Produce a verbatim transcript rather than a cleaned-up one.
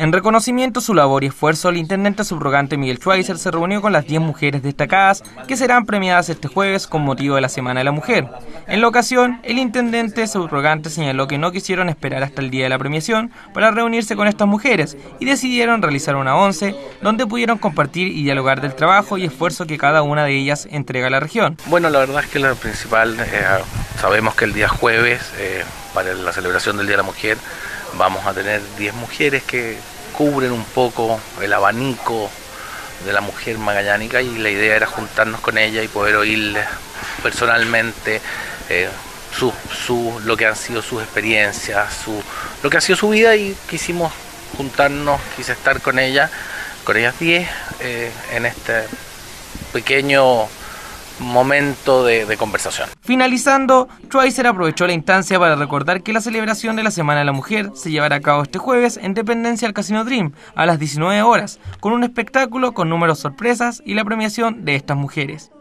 En reconocimiento a su labor y esfuerzo, el intendente subrogante Miguel Schweizer se reunió con las diez mujeres destacadas que serán premiadas este jueves con motivo de la Semana de la Mujer. En la ocasión, el intendente subrogante señaló que no quisieron esperar hasta el día de la premiación para reunirse con estas mujeres y decidieron realizar una once donde pudieron compartir y dialogar del trabajo y esfuerzo que cada una de ellas entrega a la región. Bueno, la verdad es que lo principal, eh, sabemos que el día jueves, eh, para la celebración del Día de la Mujer, vamos a tener diez mujeres que cubren un poco el abanico de la mujer magallánica, y la idea era juntarnos con ella y poder oírles personalmente eh, su, su, lo que han sido sus experiencias, su, lo que ha sido su vida, y quisimos juntarnos, quise estar con ella, con ellas diez, eh, en este pequeño momento de, de conversación. Finalizando, Schweizer aprovechó la instancia para recordar que la celebración de la Semana de la Mujer se llevará a cabo este jueves en dependencia del Casino Dream a las diecinueve horas, con un espectáculo con números sorpresas y la premiación de estas mujeres.